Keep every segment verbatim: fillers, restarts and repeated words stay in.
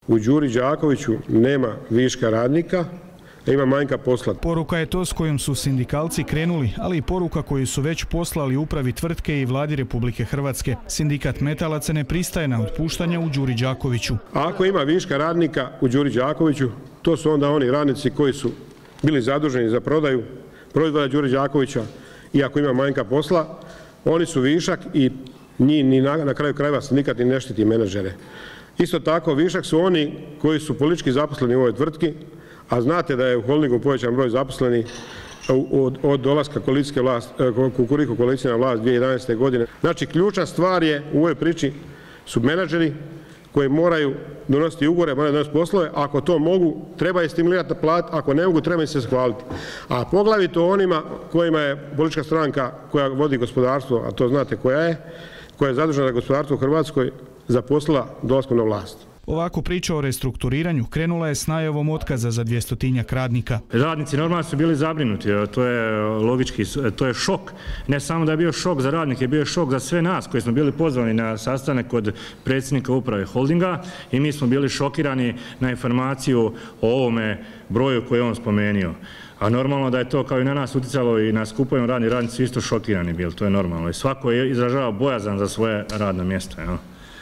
U Đuri Đakoviću nema viška radnika, ima manjka posla. Poruka je to s kojom su sindikalci krenuli, ali i poruka koju su već poslali upravi tvrtke i vladi Republike Hrvatske. Sindikat metalaca ne pristaje na otpuštanje u Đuri Đakoviću. A ako ima viška radnika u Đuri Đakoviću, to su onda oni radnici koji su bili zaduženi za prodaju proizvoda Đuri Đakovića i ako ima manjka posla, oni su višak i njih ni na, na kraju krajeva sindikat ni ne štiti menadžere. Isto tako višak su oni koji su politički zaposleni u ovoj tvrtki, a znate da je u holdingu povećan broj zaposlenih od, od dolaska koalicijske vlasti, Kukuriku koalicije na vlast dvije tisuće jedanaeste. godine. Znači, ključna stvar je u ovoj priči su menadžeri koji moraju donositi ugovore, moraju donositi poslove. Ako to mogu, treba je stimulirati na plat, ako ne mogu, treba im se zahvaliti. A poglavito onima kojima je politička stranka koja vodi gospodarstvo, a to znate koja je, koja je zadužena za gospodarstvo u Hrvatskoj, zaposlila dolaskom na vlast. Ovako priča o restrukturiranju krenula je s najavom otkaza za dvjestotinjak radnika. Radnici normalno su bili zabrinuti, to je logički, to je šok. Ne samo da je bio šok za radnike, bio je šok za sve nas koji smo bili pozvani na sastanak kod predsjednika uprave holdinga i mi smo bili šokirani na informaciju o ovome broju koji je on spomenio. A normalno da je to kao i na nas utjecalo i na skupovima radni radnici isto šokirani bili, to je normalno. I svako je izražavao bojazan za svoje radno mjesto. Ja.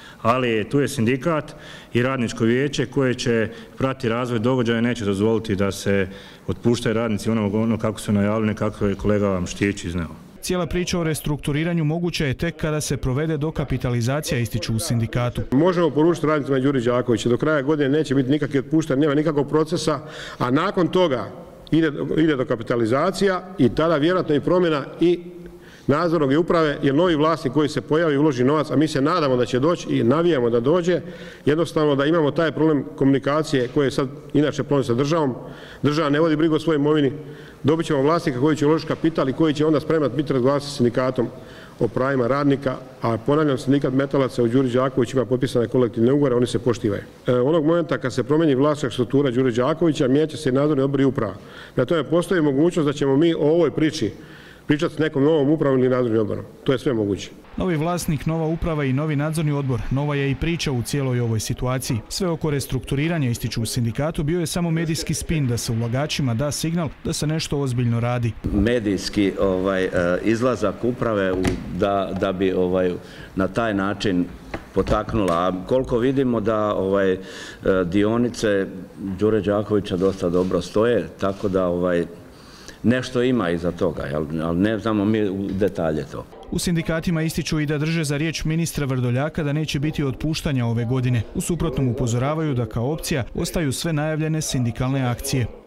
Ali tu je sindikat i radničko vijeće koje će pratiti razvoj događaja i neće dozvoliti da se otpuštaju radnici ono, ono kako su najavljeni, kako je kolega vam Štić izneo. Cijela priča o restrukturiranju moguća je tek kada se provede dokapitalizacija, ističu u sindikatu. Možemo poručiti radnicima Đuri Đakovića, do kraja godine neće biti nikakvih otpuštanja, nema nikakvog procesa, a nakon toga ide, ide dokapitalizacija i tada vjerojatno i promjena i nadzornog i uprave, jer novi vlasnik koji se pojavi uloži novac, a mi se nadamo da će doći i navijamo da dođe, jednostavno da imamo taj problem komunikacije koji je sad inače problem sa državom, država ne vodi brigu o svojoj imovini, dobit ćemo vlasnika koji će uložiti kapital i koji će onda spreman biti razgovarati sa sindikatom o pravima radnika, a ponavljam, sindikat metalaca u Đuri Đaković ima potpisane kolektivne ugovore, oni se poštivaju. E, onog momenta kad se promijeni vlasnička struktura Đure Đakovića, mijenjat će se i nadzorni odbor i uprava. Na tome postoji mogućnost da ćemo mi o ovoj priči pričati s nekom novom upravom ili nadzornim odborom. To je sve moguće. Novi vlasnik, nova uprava i novi nadzorni odbor. Nova je i priča u cijeloj ovoj situaciji. Sve oko restrukturiranja, ističu u sindikatu, bio je samo medijski spin da se ulagačima da signal da se nešto ozbiljno radi. Medijski ovaj, izlazak uprave da, da bi ovaj, na taj način potaknula. A koliko vidimo da ovaj, dionice Đure Đakovića dosta dobro stoje, tako da ovaj, nešto ima iza toga, ali ne znamo mi u detalje to. U sindikatima ističu i da drže za riječ ministra Vrdoljaka da neće biti otpuštanja ove godine. U suprotnom upozoravaju da kao opcija ostaju sve najavljene sindikalne akcije.